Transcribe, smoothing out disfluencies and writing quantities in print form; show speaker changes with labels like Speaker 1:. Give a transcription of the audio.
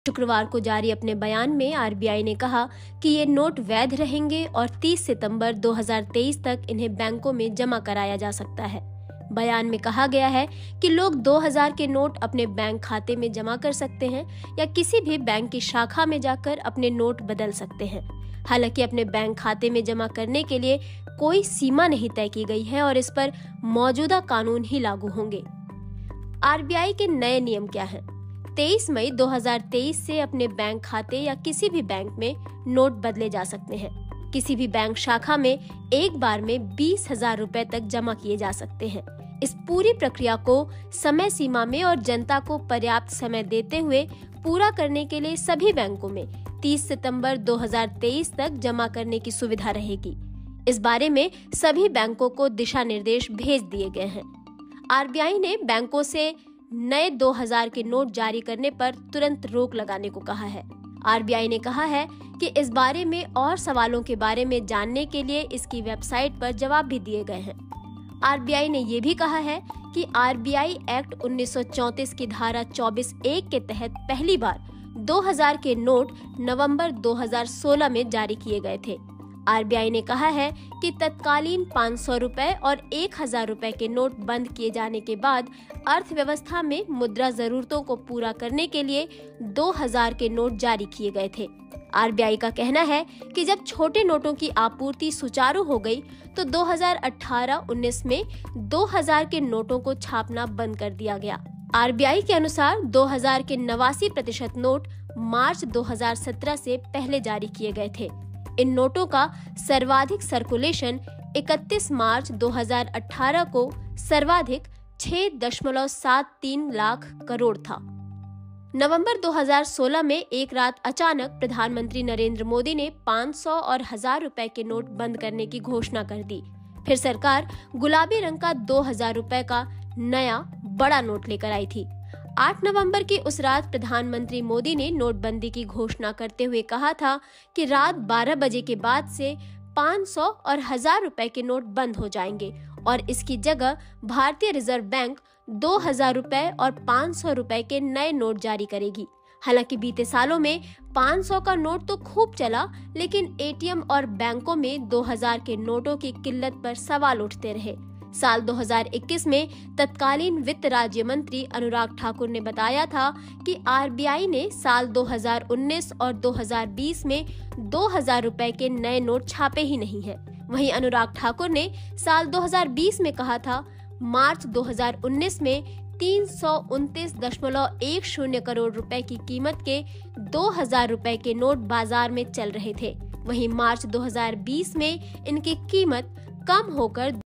Speaker 1: शुक्रवार को जारी अपने बयान में आरबीआई ने कहा कि ये नोट वैध रहेंगे और 30 सितंबर 2023 तक इन्हें बैंकों में जमा कराया जा सकता है। बयान में कहा गया है कि लोग 2000 के नोट अपने बैंक खाते में जमा कर सकते हैं या किसी भी बैंक की शाखा में जाकर अपने नोट बदल सकते हैं। हालांकि अपने बैंक खाते में जमा करने के लिए कोई सीमा नहीं तय की गई है और इस पर मौजूदा कानून ही लागू होंगे। आरबीआई के नए नियम क्या हैं? 23 मई 2023 से अपने बैंक खाते या किसी भी बैंक में नोट बदले जा सकते हैं। किसी भी बैंक शाखा में एक बार में 20,000 रुपए तक जमा किए जा सकते हैं। इस पूरी प्रक्रिया को समय सीमा में और जनता को पर्याप्त समय देते हुए पूरा करने के लिए सभी बैंकों में 30 सितंबर 2023 तक जमा करने की सुविधा रहेगी। इस बारे में सभी बैंकों को दिशा निर्देश भेज दिए गए हैं। आरबीआई ने बैंकों से नए 2000 के नोट जारी करने पर तुरंत रोक लगाने को कहा है। आरबीआई ने कहा है कि इस बारे में और सवालों के बारे में जानने के लिए इसकी वेबसाइट पर जवाब भी दिए गए हैं। आरबीआई ने ये भी कहा है कि आरबीआई एक्ट 1934 की धारा 24(1) के तहत पहली बार 2000 के नोट नवंबर 2016 में जारी किए गए थे। आरबीआई ने कहा है कि तत्कालीन 500 रुपए और 1000 रुपए के नोट बंद किए जाने के बाद अर्थव्यवस्था में मुद्रा जरूरतों को पूरा करने के लिए 2000 के नोट जारी किए गए थे। आरबीआई का कहना है कि जब छोटे नोटों की आपूर्ति सुचारू हो गई तो 2018-19 में 2000 के नोटों को छापना बंद कर दिया गया। आरबीआई के अनुसार 2000 के 89% नोट मार्च 2017 से पहले जारी किए गए थे। इन नोटों का सर्वाधिक सर्कुलेशन 31 मार्च 2018 को सर्वाधिक 6.73 लाख करोड़ था। नवंबर 2016 में एक रात अचानक प्रधानमंत्री नरेंद्र मोदी ने 500 और 1000 रुपए के नोट बंद करने की घोषणा कर दी। फिर सरकार गुलाबी रंग का 2000 रुपए का नया बड़ा नोट लेकर आई थी। 8 नवंबर की उस रात प्रधानमंत्री मोदी ने नोटबंदी की घोषणा करते हुए कहा था कि रात 12 बजे के बाद से 500 और 1000 रुपए के नोट बंद हो जाएंगे और इसकी जगह भारतीय रिजर्व बैंक 2000 रुपए और 500 रुपए के नए नोट जारी करेगी। हालांकि बीते सालों में 500 का नोट तो खूब चला, लेकिन एटीएम और बैंकों में 2000 के नोटों की किल्लत पर सवाल उठते रहे। साल 2021 में तत्कालीन वित्त राज्य मंत्री अनुराग ठाकुर ने बताया था कि आरबीआई ने साल 2019 और 2020 में 2000 रुपए के नए नोट छापे ही नहीं है। वहीं अनुराग ठाकुर ने साल 2020 में कहा था, मार्च 2019 में 329.10 करोड़ रुपए की कीमत के 2000 रुपए के नोट बाजार में चल रहे थे। वहीं मार्च 2020 में इनकी कीमत कम होकर